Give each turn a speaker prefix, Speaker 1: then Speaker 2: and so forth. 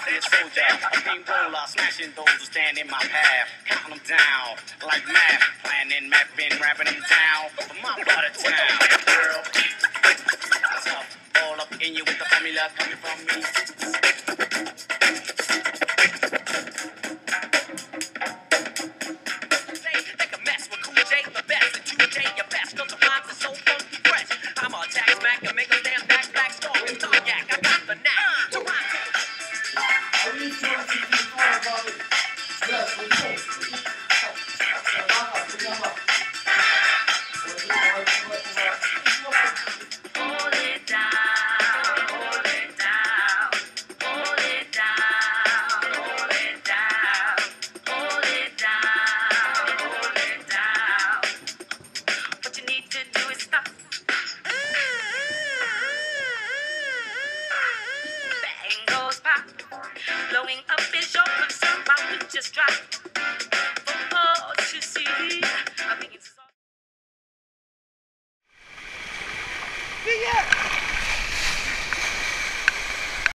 Speaker 1: a soldier, a steamroller, smashing those who stand in my path, counting them down like math, planning, mapping, rapping them down for my part of town. Girl, tough, all up in you with the formula coming from me. Make a mess with Cool J, the best, and 2J, your best, 'cause the rhymes are so funky fresh. I'm a tax Mac and make them stand back, black star and cognac. I got the knack to rhyme. Hold it down, hold it down, hold it down, hold it down, hold it down, hold it down. What you need to do is stop. Bang goes pop, blowing up his